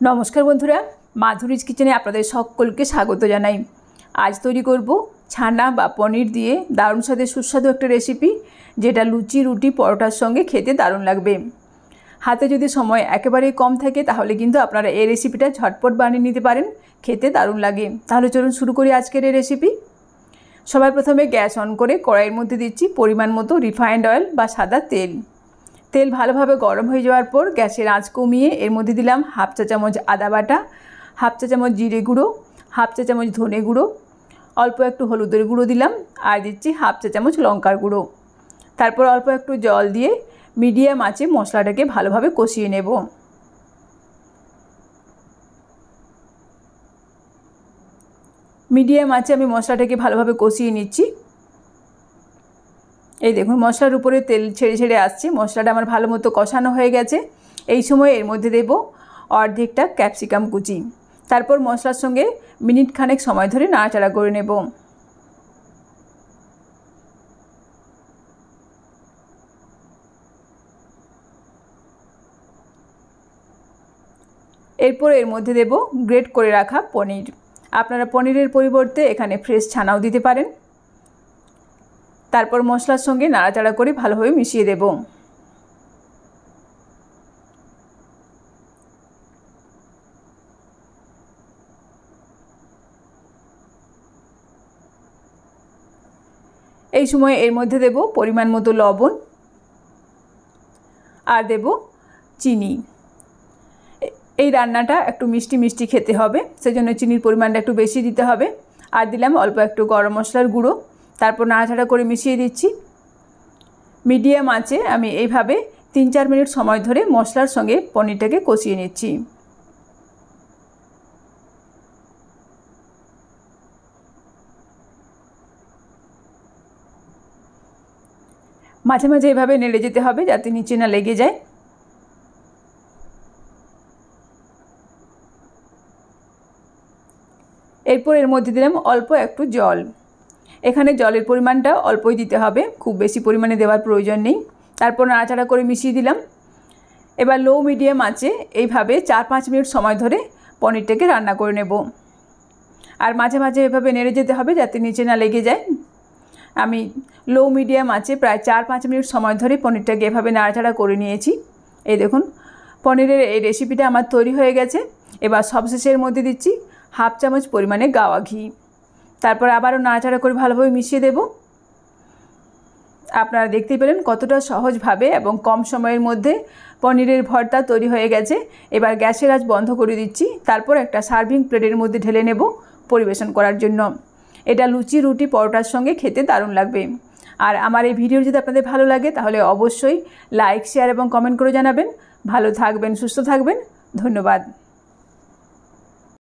নমস্কার বন্ধুরা, মাধুরীজ কিচেনে আপনাদের সকলকে স্বাগত জানাই। আজ তৈরি করব ছানা বা পনির দিয়ে দারুণ স্বাদের সুস্বাদু একটা রেসিপি, যেটা লুচি, রুটি, পরোটার সঙ্গে খেতে দারুণ লাগবে। হাতে যদি সময় একেবারেই কম থাকে তাহলে কিন্তু আপনারা এই রেসিপিটা ঝটপট বানিয়ে নিতে পারেন, খেতে দারুণ লাগে। তাহলে চলুন শুরু করি আজকের এই রেসিপি। সবার প্রথমে গ্যাস অন করে কড়াইয়ের মধ্যে দিচ্ছি পরিমাণ মতো রিফাইন্ড অয়েল বা সাদা তেল। তেল ভালোভাবে গরম হয়ে যাওয়ার পর গ্যাসের আঁচ কমিয়ে এর মধ্যে দিলাম হাফ চা চামচ আদা বাটা, হাফ চা চামচ জিরে গুঁড়ো, হাফ চা চামচ ধনে গুঁড়ো, অল্প একটু হলুদের গুঁড়ো দিলাম, আর দিচ্ছি হাফ চা চামচ লঙ্কার গুঁড়ো। তারপর অল্প একটু জল দিয়ে মিডিয়াম আঁচে মশলাটাকে ভালোভাবে কষিয়ে নেব। মিডিয়াম আঁচে আমি মশলাটাকে ভালোভাবে কষিয়ে নিচ্ছি। এই দেখুন, মশলার উপরে তেল ছেড়ে ছেড়ে আসছে, মশলাটা আমার ভালো মতো কষানো হয়ে গেছে। এই সময় এর মধ্যে দেব অর্ধেকটা ক্যাপসিকাম কুচি। তারপর মশলার সঙ্গে মিনিট খানেক সময় ধরে নাড়াচাড়া করে নেব। এরপর এর মধ্যে দেব গ্রেট করে রাখা পনির। আপনারা পনিরের পরিবর্তে এখানে ফ্রেশ ছানাও দিতে পারেন। তারপর মশলার সঙ্গে নাড়াচাড়া করে ভালোভাবে মিশিয়ে দেব। এই সময় এর মধ্যে দেব পরিমাণ মতো লবণ আর দেব চিনি। এই রান্নাটা একটু মিষ্টি মিষ্টি খেতে হবে, সেজন্য চিনির পরিমাণটা একটু বেশি দিতে হবে। আর দিলাম অল্প একটু গরম মশলার গুঁড়ো। তারপর নাড়াচাড়া করে মিশিয়ে দিচ্ছি। মিডিয়াম আঁচে আমি এইভাবে 3-4 মিনিট সময় ধরে মশলার সঙ্গে পনিরটাকে কষিয়ে নিচ্ছি। মাঝে মাঝে এভাবে নেড়ে যেতে হবে যাতে নিচে না লেগে যায়। এরপর এর মধ্যে দিলাম অল্প একটু জল। এখানে জলের পরিমাণটা অল্পই দিতে হবে, খুব বেশি পরিমাণে দেওয়ার প্রয়োজন নেই। তারপর নাড়াচাড়া করে মিশিয়ে দিলাম। এবার লো মিডিয়াম আঁচে এইভাবে 4-5 মিনিট সময় ধরে পনিরটাকে রান্না করে নেব। আর মাঝে মাঝে এভাবে নেড়ে যেতে হবে যাতে নিচে না লেগে যায়। আমি লো মিডিয়াম আঁচে প্রায় 4-5 মিনিট সময় ধরে পনিরটাকে এভাবে নাড়াচাড়া করে নিয়েছি। এই দেখুন, পনিরের এই রেসিপিটা আমার তৈরি হয়ে গেছে। এবার সবশেষের মধ্যে দিচ্ছি হাফ চামচ পরিমাণে গাওয়া ঘি। তারপর আবারও নাড়াচাড়া করে ভালোভাবে মিশিয়ে দেব। আপনারা দেখতেই পেলেন কতটা সহজভাবে এবং কম সময়ের মধ্যে পনিরের ভর্তা তৈরি হয়ে গেছে। এবার গ্যাসের আঁচ বন্ধ করে দিচ্ছি। তারপর একটা সার্ভিং প্লেটের মধ্যে ঢেলে নেব পরিবেশন করার জন্য। এটা লুচি, রুটি, পরোটার সঙ্গে খেতে দারুণ লাগবে। আর আমার এই ভিডিও যদি আপনাদের ভালো লাগে তাহলে অবশ্যই লাইক, শেয়ার এবং কমেন্ট করে জানাবেন। ভালো থাকবেন, সুস্থ থাকবেন। ধন্যবাদ।